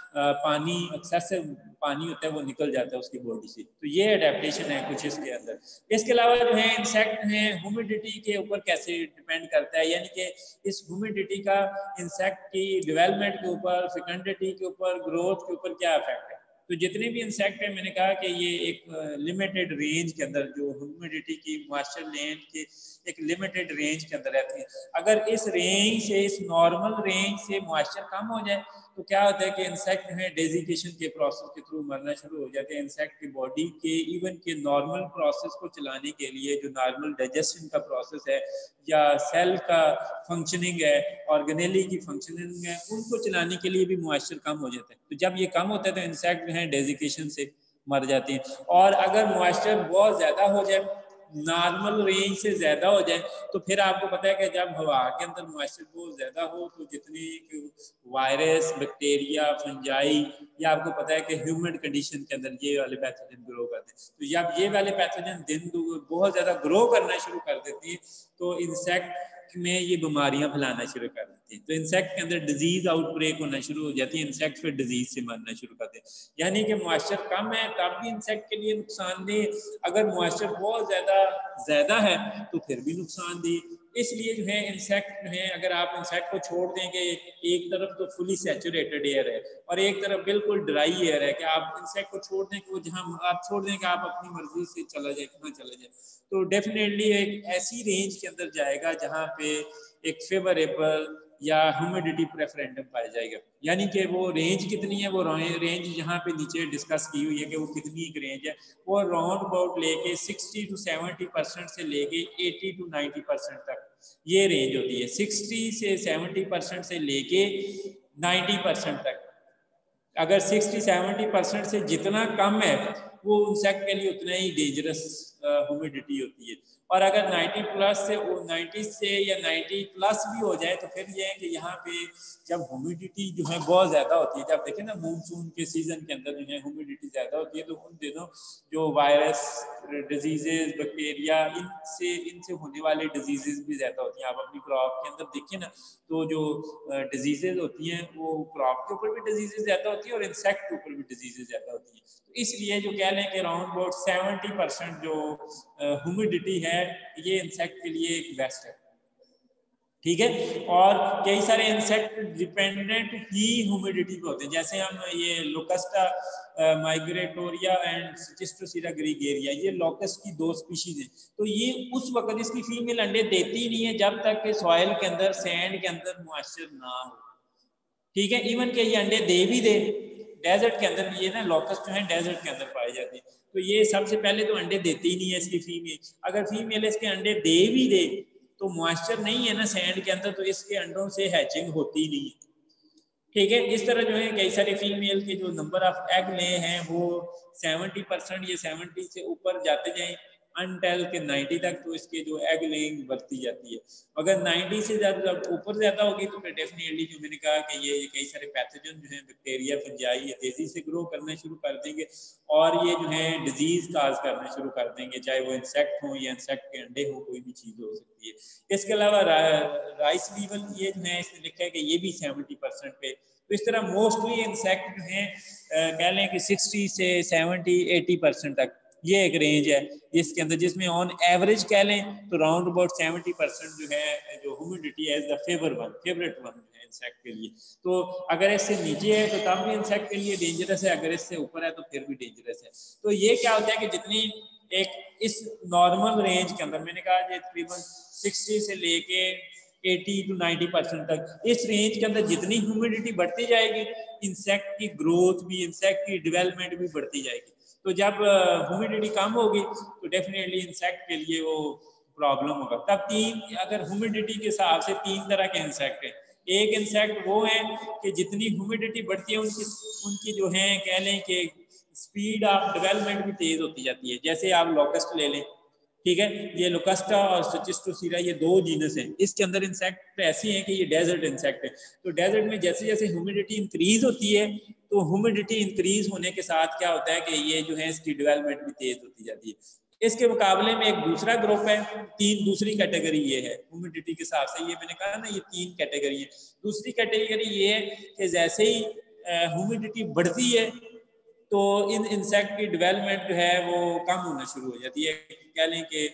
पानी एक्सेसिव पानी होता है वो निकल जाता है उसकी बॉडी से। तो ये अडेप्टेशन है कुछ इसके अंदर। इसके अलावा जो है इंसेक्ट हैं ह्यूमिडिटी के ऊपर कैसे डिपेंड करता है, यानी कि इस ह्यूमिडिटी का इंसेक्ट की डेवलपमेंट के ऊपर, फेकंडिटी के ऊपर, ग्रोथ के ऊपर क्या इफेक्ट है। तो जितने भी इंसेक्ट है, मैंने कहा कि ये एक लिमिटेड रेंज के अंदर जो ह्यूमिडिटी की मॉइस्चर लेंथ के एक लिमिटेड रेंज के अंदर रहती है। अगर इस रेंज से, इस नॉर्मल रेंज से मॉइस्चर कम हो जाए तो क्या होता है कि इंसेक्ट है डेजिकेशन के प्रोसेस के थ्रू मरना शुरू हो जाते हैं। इंसेक्ट की बॉडी के इवन के नॉर्मल प्रोसेस को चलाने के लिए जो नॉर्मल डाइजेशन का प्रोसेस है या सेल का फंक्शनिंग है, ऑर्गेनेली की फंक्शनिंग है, उनको चलाने के लिए भी मॉइस्चर कम हो जाता है। तो जब ये कम होता है तो इंसेक्ट है डेजिकेशन से मर जाते हैं। और अगर मॉइस्चर बहुत ज़्यादा हो जाए, नॉर्मल रेंज से ज़्यादा हो जाए, तो फिर आपको पता है कि जब हवा के अंदर मॉइस्चर बहुत ज़्यादा हो तो जितनी वायरस, बैक्टीरिया, फंजाई, या आपको पता है कि ह्यूमिड कंडीशन के अंदर ये वाले पैथोजन ग्रो करते हैं। तो जब ये वाले पैथोजन दिन बहुत ज़्यादा ग्रो करना शुरू कर देती है तो इंसेक्ट में ये बीमारियां फैलाना शुरू कर देती हैं। तो इंसेक्ट के अंदर डिजीज आउटब्रेक होना शुरू हो जाती है, इंसेक्ट फिर डिजीज से मरना शुरू करते हैं। यानी कि मॉइस्चर कम है तब भी इंसेक्ट के लिए नुकसानदेह, अगर मॉइस्चर बहुत ज़्यादा है तो फिर भी नुकसानदेह। इसलिए जो है इंसेक्ट जो है, अगर आप इंसेक्ट को छोड़ दें कि एक तरफ तो फुली सैचुरेटेड एयर है और एक तरफ बिल्कुल ड्राई एयर है, कि आप इंसेक्ट को छोड़ दें कि वो जहाँ आप छोड़ दें कि आप अपनी मर्जी से चला जाए, कहाँ चला जाए, तो डेफिनेटली एक ऐसी रेंज के अंदर जाएगा जहाँ पे एक फेवरेबल या ह्यूमिडिटी प्रेफरेंडम पाया जाएगा। यानी कि वो रेंज कितनी है, वो रेंज यहाँ पे नीचे डिस्कस की हुई है कि वो कितनी एक रेंज है, वो राउंड अबाउट लेके 60 to 70% से लेके 80 to 90% तक ये रेंज होती है। 60 से 70% से लेके 90% तक। अगर 60-70% से जितना कम है वो इंसेक्ट के लिए उतना ही डेंजरस ह्यूमिडिटी होती है। और अगर 90 से या 90+ भी हो जाए तो फिर ये है कि यहाँ पे जब ह्यूमिडिटी जो है बहुत ज़्यादा होती है, जब देखें ना मानसून के सीज़न के अंदर जो है ह्यूमिडिटी ज़्यादा होती है, तो उन दिनों जो वायरस, डिजीजेज, बैक्टीरिया, इनसे होने वाले डिजीजेज भी ज़्यादा होती हैं। आप अपनी क्रॉप के अंदर देखिए ना, तो जो डिजीजेज होती हैं वो क्रॉप के ऊपर भी डिजीजेज ज़्यादा होती है और इंसेक्ट के ऊपर भी डिजीजेज ज़्यादा होती है। तो इसलिए जो कह लें कि अराउंड अबाउट 70% जो ह्यूमिडिटी है ये इंसेक्ट के लिए एक बेस्ट है। ठीक है। और कई सारे इंसेक्ट डिपेंडेंट ही ह्यूमिडिटी पे होते हैं, जैसे हम ये लोकस्टा माइग्रेटोरिया एंड सिस्टोसीरा ग्रीगेरिया, ये लोकस्ट की 2 स्पीशीज हैं। तो ये उस वक्त इसकी फीमेल अंडे देती ही नहीं है जब तक कि सॉइल के अंदर, सैंड के अंदर मॉइस्चर ना हो। ठीक है, इवन के ये अंडे दे भी दे, डेजर्ट के अंदर ये ना लोकस्ट जो है डेजर्ट के अंदर पाए जाते हैं, तो ये सबसे पहले तो अंडे देती ही नहीं है इसकी फीमेल। अगर फीमेल इसके अंडे दे भी दे तो मॉइस्चर नहीं है ना सैंड के अंदर, तो इसके अंडों से हैचिंग होती नहीं है। ठीक है, इस तरह जो है कई सारे फीमेल के जो नंबर ऑफ एग ले हैं वो 70% या 70 से ऊपर जाते जाएं अनटिल के 90 तक, तो इसके जो एग लेइंग बढ़ती जाती है। अगर 90 से ज़्यादा ऊपर ज़्यादा होगी तो फिर डेफिनेटली जो मैंने कहा कि ये कई सारे पैथोजन जो है बैक्टीरिया फंजाई ये तेज़ी से ग्रो करना शुरू कर देंगे और ये जो है डिजीज़ काज करना शुरू कर देंगे, चाहे वो इंसेक्ट हो या इंसेक्ट के अंडे हो, कोई भी चीज़ हो सकती है। इसके अलावा राइस लीवल ये जो है इसमें लिखा है कि ये भी 70% पे। तो इस तरह मोस्टली इंसेक्ट जो हैं कह लें कि 60 से 70-80% तक ये एक रेंज है जिसके अंदर, जिसमें ऑन एवरेज कह लें तो राउंड अबाउट 70% जो है जो ह्यूमिडिटी है द फेवरेट वन है इंसेक्ट के लिए। तो अगर इससे नीचे है तो तब भी इंसेक्ट के लिए डेंजरस है, अगर इससे ऊपर है तो फिर भी डेंजरस है। तो ये क्या होता है कि जितनी एक इस नॉर्मल रेंज के अंदर, मैंने कहा तकरीबन 60 से लेके 80 to 90% तक, इस रेंज के अंदर जितनी ह्यूमिडिटी बढ़ती जाएगी इंसेक्ट की ग्रोथ भी, इंसेक्ट की डेवलपमेंट भी बढ़ती जाएगी। तो जब ह्यूमिडिटी कम होगी तो डेफिनेटली इंसेक्ट के लिए वो प्रॉब्लम होगा। तब अगर ह्यूमिडिटी के हिसाब से 3 तरह के इंसेक्ट हैं। एक इंसेक्ट वो है कि जितनी ह्यूमिडिटी बढ़ती है उनकी जो है कह लें कि स्पीड ऑफ डेवलपमेंट भी तेज होती जाती है। जैसे आप लोकस्ट ले लें, ठीक है, ये लोकस्टा और सिस्टोसीरा ये 2 जीनस हैं। इसके अंदर इंसेक्ट ऐसी हैं कि ये डेजर्ट इंसेक्ट है। तो डेजर्ट में जैसे जैसे ह्यूमिडिटी इंक्रीज होती है तो ह्यूमिडिटी इंक्रीज होने के साथ क्या होता है कि ये जो है इसकी डेवलपमेंट भी तेज होती जाती है। इसके मुकाबले में एक दूसरा ग्रुप है, दूसरी कैटेगरी ये है ह्यूमिडिटी के हिसाब से, ये मैंने कहा ना ये 3 कैटेगरी है। दूसरी कैटेगरी ये है कि जैसे ही ह्यूमिडिटी बढ़ती है तो इन इंसेक्ट की डेवलपमेंट जो है वो कम होना शुरू हो जाती है। कह लें कि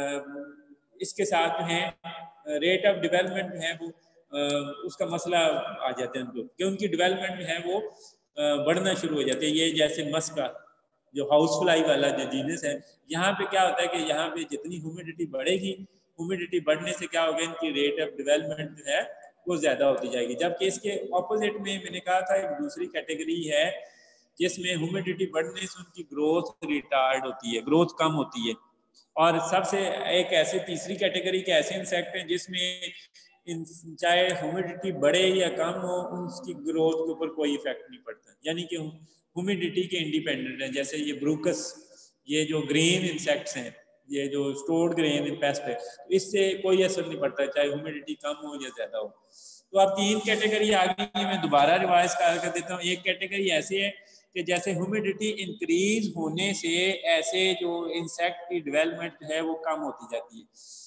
इसके साथ जो है रेट ऑफ डेवलपमेंट जो है वो उसका मसला आ जाता है उनको, कि उनकी डेवलपमेंट जो है वो बढ़ना शुरू हो जाती है। ये जैसे मस्का जो हाउस फ्लाई वाला जो जीनस है, यहाँ पे क्या होता है कि यहाँ पे जितनी ह्यूमिडिटी बढ़ेगी, ह्यूमिडिटी बढ़ने से क्या होगा, इनकी रेट ऑफ डेवलपमेंट जो है वो ज्यादा होती जाएगी। जबकि इसके ऑपोजिट में मैंने कहा था एक दूसरी कैटेगरी है जिसमें ह्यूमिडिटी बढ़ने से उनकी ग्रोथ रिटार्ड होती है, ग्रोथ कम होती है। और सबसे एक ऐसे तीसरी कैटेगरी के ऐसे इंसेक्ट हैं जिसमें चाहे ह्यूमिडिटी बढ़े या कम हो उसकी ग्रोथ के ऊपर कोई इफेक्ट नहीं पड़ता, यानी कि ह्यूमिडिटी के इंडिपेंडेंट है। जैसे ये ब्रूकस, ये जो ग्रेन इंसेक्ट्स हैं, ये जो स्टोर्ड ग्रेन पेस्ट है, इससे कोई असर नहीं पड़ता चाहे ह्यूमिडिटी कम हो या ज्यादा हो। तो अब 3 कैटेगरी आ गई, मैं दोबारा रिवाइज कर देता हूँ। एक कैटेगरी ऐसी है कि जैसे ह्यूमिडिटी इंक्रीज होने से ऐसे जो इंसेक्ट की डेवलपमेंट है वो कम होती जाती है,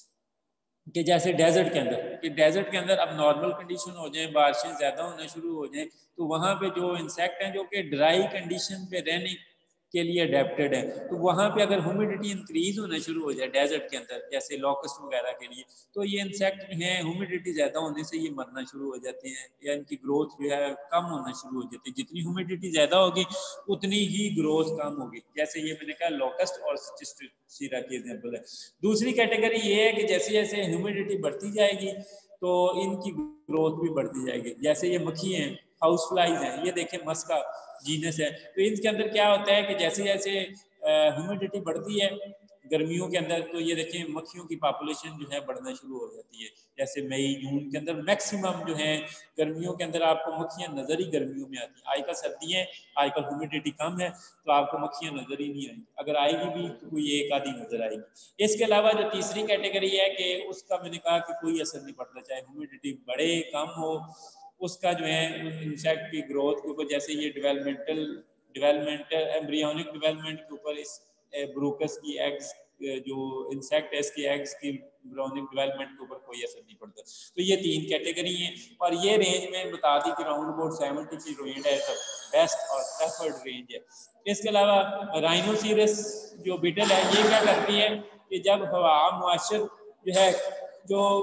कि जैसे डेजर्ट के अंदर, कि डेजर्ट के अंदर अब नॉर्मल कंडीशन हो जाए, बारिशें ज़्यादा होना शुरू हो जाए, तो वहाँ पे जो इंसेक्ट हैं जो कि ड्राई कंडीशन पे रहने के लिए अडेप्टेड है, तो वहाँ पे अगर ह्यूमिडिटी इंक्रीज होना शुरू हो जाए डेजर्ट के अंदर, जैसे लॉकस्ट वगैरह के लिए, तो ये इंसेक्ट जो है ह्यूमिडिटी ज़्यादा होने से ये मरना शुरू हो जाते हैं या इनकी ग्रोथ जो है कम होना शुरू हो जाती है। जितनी ह्यूमिडिटी ज़्यादा होगी उतनी ही ग्रोथ कम होगी। जैसे ये मैंने कहा लॉकस्ट और सिस्टोसीरा की एग्जाम्पल है। दूसरी कैटेगरी ये है कि जैसे जैसे ह्यूमिडिटी बढ़ती जाएगी तो इनकी ग्रोथ भी बढ़ती जाएगी। जैसे ये मक्खी हैं, हाउस फ्लाइज हैं, ये देखें मस्का जीनस है, तो इनके अंदर क्या होता है कि जैसे जैसे ह्यूमिडिटी बढ़ती है गर्मियों के अंदर, तो ये देखें मक्खियों की पॉपुलेशन जो है बढ़ना शुरू हो जाती है। जैसे मई जून के अंदर मैक्सिमम जो है गर्मियों के अंदर आपको मक्खियां नजर ही गर्मियों में आती हैं। आजकल सर्दी है, आजकल ह्यूमिडिटी कम है, तो आपको मक्खियां नजर ही नहीं आएंगी, अगर आएगी भी तो कोई एक आधी नजर आएगी। इसके अलावा जो तीसरी कैटेगरी है कि उसका मैंने कहा कि कोई असर नहीं पड़ता, चाहे ह्यूमिडिटी बढ़े कम हो, उसका जो है इंसेक्ट की ग्रोथ के ऊपर, जैसे ये डेवलपमेंट एम्ब्रियोनिक डेवलपमेंट के ऊपर इस ब्रूकस की एग्स जो इंसेक्ट है इसके एग्स की एम्ब्रियोनिक डेवलपमेंट के ऊपर कोई असर नहीं पड़ता। तो ये 3 कैटेगरी हैं और ये रेंज में बता दी कि राउंड अबाउट 70 की रेंज है, तो बेस्ट और प्रेफर्ड रेंज है। इसके अलावा राइनोसिरस जो बीटल है ये क्या करती है कि जब हवा मॉइस्चर जो है जो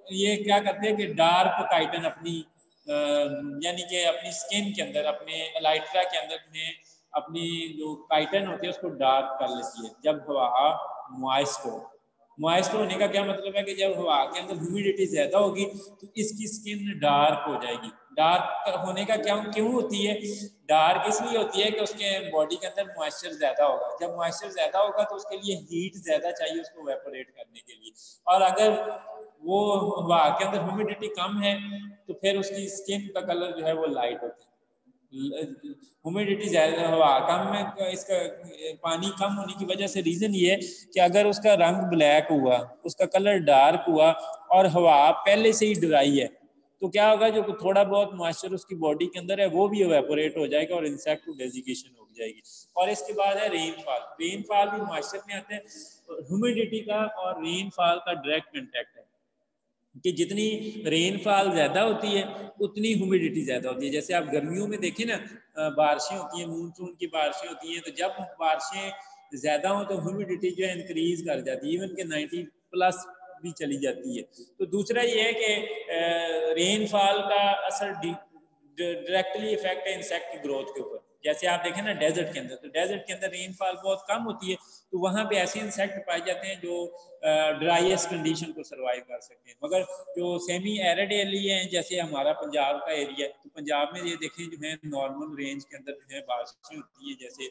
ये क्या करते हैं कि डार्क काइटन अपनी यानी कि अपनी स्किन के अंदर, अपने एलाइट्रा के अंदर में अपनी जो काइटन होती है उसको डार्क कर लेती है जब हवा मॉइस्ट होने का क्या मतलब है कि जब हवा के अंदर ह्यूमिडिटी ज़्यादा होगी तो इसकी स्किन डार्क हो जाएगी। डार्क होने का क्यों होती है? डार्क इसलिए होती है कि उसके बॉडी के अंदर मॉइस्चर ज़्यादा होगा। जब मॉइस्चर ज़्यादा होगा तो उसके लिए हीट ज़्यादा चाहिए उसको वेपोरेट करने के लिए, और अगर वो हवा के अंदर ह्यूमिडिटी कम है तो फिर उसकी स्किन का कलर जो है वो लाइट होता है। ह्यूमिडिटी ज़्यादा, हवा कम में इसका पानी कम होने की वजह से रीज़न ये है कि अगर उसका रंग ब्लैक हुआ, उसका कलर डार्क हुआ और हवा पहले से ही ड्राई है तो क्या होगा, जो थोड़ा बहुत मॉइस्चर उसकी बॉडी के अंदर है वो भी इवेपोरेट हो जाएगा और इंसेक्ट को डेजिकेशन हो जाएगी। और इसके बाद है रेनफॉल भी मॉइस्चर में आते हैं। ह्यूमिडिटी का और रेनफॉल का डायरेक्ट कंटेक्ट है कि जितनी रेनफॉल ज़्यादा होती है उतनी ह्यूमिडिटी ज़्यादा होती है। जैसे आप गर्मियों में देखें ना, बारिशें होती हैं, मानसून की बारिशें होती हैं, तो जब बारिशें ज़्यादा हो तो ह्यूमिडिटी जो है इंक्रीज कर जाती है, इवन के 90+ भी चली जाती है। तो दूसरा ये है कि रेनफॉल का असर डायरेक्टली इफेक्ट है इंसेक्ट की ग्रोथ के ऊपर। जैसे आप देखें ना डेजर्ट के अंदर, तो डेजर्ट के अंदर रेनफॉल बहुत कम होती है, तो वहाँ पे ऐसे इंसेक्ट पाए जाते हैं जो ड्राईएस्ट कंडीशन को सर्वाइव कर सकते हैं। मगर जो सेमी एरिड एरिया हैं जैसे हमारा पंजाब का एरिया है, तो पंजाब में ये देखें जो है नॉर्मल रेंज के अंदर जो है बारिशें होती है, जैसे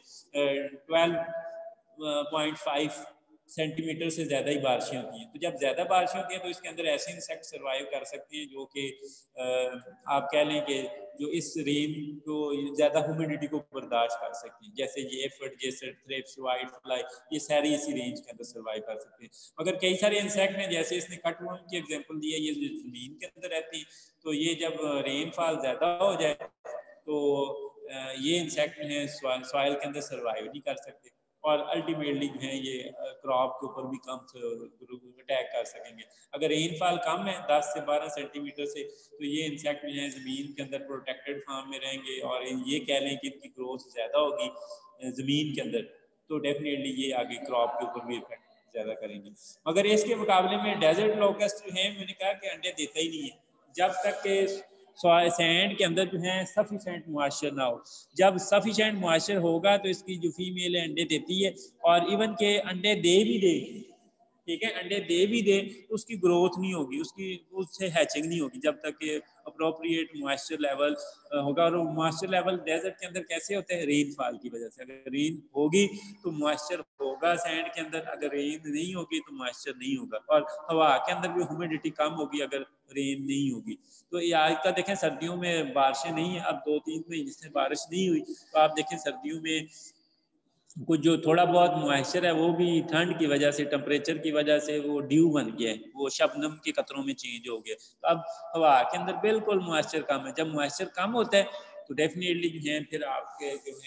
12.5 सेंटीमीटर से ज़्यादा ही बारिशें होती हैं। तो जब ज़्यादा बारिशें होती हैं तो इसके अंदर ऐसे इंसेक्ट सर्वाइव कर सकते हैं जो कि आप कह लें कि जो इस रेन को ज़्यादा ह्यूमिडिटी को बर्दाश्त कर सकते हैं, जैसे ये एफर्ट, जैसे थ्रिप्स, वाइट फ्लाई, ये सारी इसी रेंज के अंदर सर्वाइव कर सकते हैं। मगर कई सारे इंसेक्ट हैं, जैसे इसने कटवर्म की एग्जांपल दी है, ये ज़मीन के अंदर रहती है, तो ये जब रेनफॉल ज़्यादा हो जाए तो ये इंसेक्ट हैं सॉइल के अंदर सर्वाइव नहीं कर सकते और अल्टीमेटली जो है ये क्रॉप के ऊपर भी कम अटैक कर सकेंगे। अगर रेनफॉल कम है 10 से 12 सेंटीमीटर से, तो ये इंसेक्ट जो है ज़मीन के अंदर प्रोटेक्टेड फार्म में रहेंगे और ये कह लें कि इनकी ग्रोथ ज़्यादा होगी ज़मीन के अंदर, तो डेफिनेटली ये आगे क्रॉप के ऊपर भी इफेक्ट ज़्यादा करेंगे। मगर इसके मुकाबले में डेजर्ट लोकस्ट जो है, मैंने कहा कि अंडे देता ही नहीं है जब तक के सैंड के अंदर जो है सफिशेंट मॉइस्चर ना हो। जब सफिशेंट मॉइस्चर होगा तो इसकी जो फीमेल है अंडे देती है, और इवन के अंडे दे भी दे, ठीक है, अंडे दे भी दे तो उसकी ग्रोथ नहीं होगी, उससे हैचिंग नहीं होगी जब तक कि अप्रोप्रिएट मॉइस्चर लेवल होगा। और मॉइस्चर लेवल डेजर्ट के अंदर कैसे होते हैं? रेनफॉल की वजह से। अगर रेन होगी तो मॉइस्चर होगा सैंड के अंदर, अगर रेन नहीं होगी तो मॉइस्चर नहीं होगा। और हवा के अंदर भी ह्यूमिडिटी कम होगी अगर रेन नहीं होगी। तो ये आज का देखें सर्दियों में बारिशें नहीं है, अब 2-3 महीने से बारिश नहीं हुई, तो आप देखें सर्दियों में कुछ जो थोड़ा बहुत मॉइस्चर है वो भी ठंड की वजह से, टेम्परेचर की वजह से वो ड्यू बन गया है, वो शबनम के कतरों में चेंज हो गया। तो अब हवा के अंदर बिल्कुल मॉइस्चर कम है। जब मॉइस्चर कम होता है तो डेफिनेटली जो है फिर आपके जो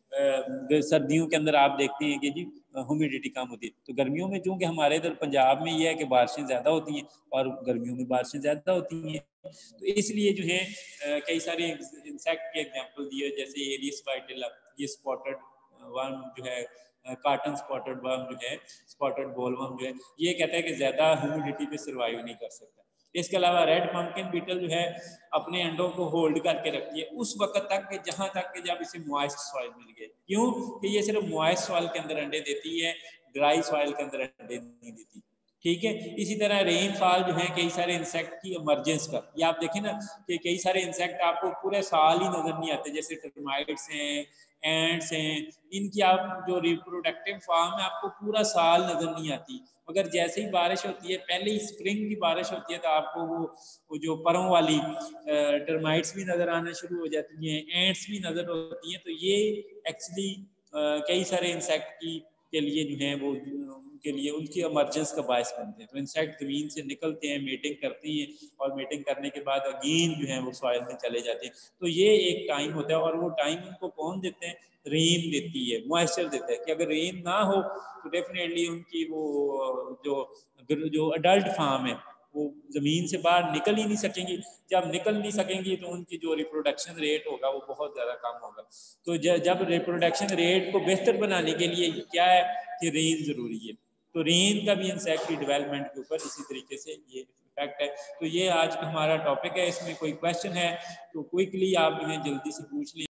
है सर्दियों के अंदर आप देखते हैं कि जी ह्यूमिडिटी कम होती है। तो गर्मियों में चूंकि हमारे इधर पंजाब में ये है कि बारिशें ज़्यादा होती हैं और गर्मियों में बारिशें ज़्यादा होती हैं, तो इसलिए जो है कई सारे इंसेक्ट के एग्जाम्पल दिए, जैसे एरियस वाइटिला, ये स्पॉटेड वर्म जो है, कॉटन स्पॉटेड वर्म जो है, स्पॉटेड बोलवर्म जो है, ये कहता है कि ज़्यादा ह्यूमिडिटी पे सर्वाइव नहीं कर सकता। इसके अलावा रेड पम्पकिन बीटल जो है अपने अंडों को होल्ड करके रखती है उस वक्त तक कि जहाँ तक कि जब इसे मॉइस्ट सॉइल मिल गए। क्यों? कि ये सिर्फ मॉइस्ट सॉइल के अंदर अंडे देती है, ड्राई सॉइल के अंदर अंडे नहीं देती। ठीक है, इसी तरह रेनफॉल जो है कई सारे इंसेक्ट की इमरजेंस का, ये आप देखें ना कि कई सारे इंसेक्ट आपको पूरे साल ही नजर नहीं आते, जैसे टर्माइट्स हैं, एंड्स हैं, इनकी आप जो रिप्रोडक्टिव फॉर्म है आपको पूरा साल नजर नहीं आती। मगर जैसे ही बारिश होती है, पहले ही स्प्रिंग की बारिश होती है, तो आपको वो जो परों वाली टर्माइट्स भी नजर आना शुरू हो जाती हैं, एंड्स भी नजर होती हैं। तो ये एक्चुअली कई सारे इंसेक्ट की के लिए जो है वो उनके लिए उनकी इमरजेंस का बायस बनते हैं। तो इंसेक्ट ज़मीन से निकलते हैं, मीटिंग करती हैं, और मीटिंग करने के बाद अगेन जो है वो सॉइल में चले जाते हैं। तो ये एक टाइम होता है, और वो टाइम उनको कौन देते हैं? रेन देती है, मॉइस्चर देता है। कि अगर रेन ना हो तो डेफिनेटली उनकी वो जो अडल्ट फार्म है वो ज़मीन से बाहर निकल ही नहीं सकेंगी। जब निकल नहीं सकेंगी तो उनकी जो रिप्रोडक्शन रेट होगा वो बहुत ज़्यादा कम होगा। तो जब रिप्रोडक्शन रेट को बेहतर बनाने के लिए क्या है कि रेन ज़रूरी है। तो रेन का भी इंसेक्ट की डेवलपमेंट के ऊपर इसी तरीके से ये इफेक्ट है। तो ये आज का हमारा टॉपिक है। इसमें कोई क्वेश्चन है तो क्विकली आप इन्हें जल्दी से पूछ लें।